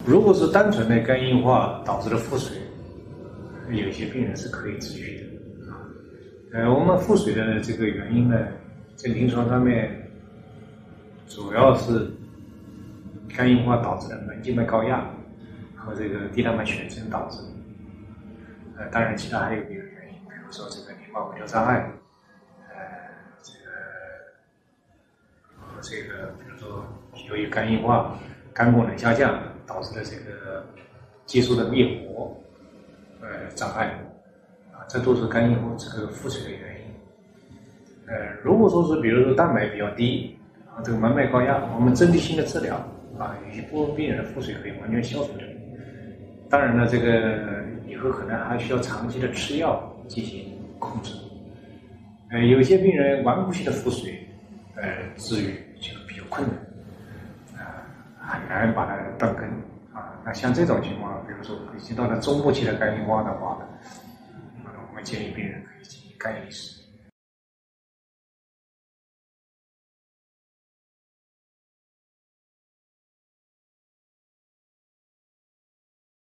如果是单纯的肝硬化导致的腹水，有些病人是可以治愈的。我们腹水的这个原因呢，在临床上面主要是肝硬化导致的门静脉高压和这个低蛋白全身导致的。当然，其他还有别的原因，比如说这个淋巴回流障碍，比如说由于肝硬化、肝功能下降导致的这个激素的灭活障碍这都是肝硬化这个腹水的原因。如果说是比如说蛋白比较低这个门脉高压，我们针对性的治疗有些部分病人的腹水可以完全消除掉。当然了，这个以后可能还需要长期的吃药进行控制。有些病人顽固性的腹水治愈就比较困难很难把它断根那像这种情况，比如说已经到了中末期的肝硬化的话，我们建议病人可以进行肝移植。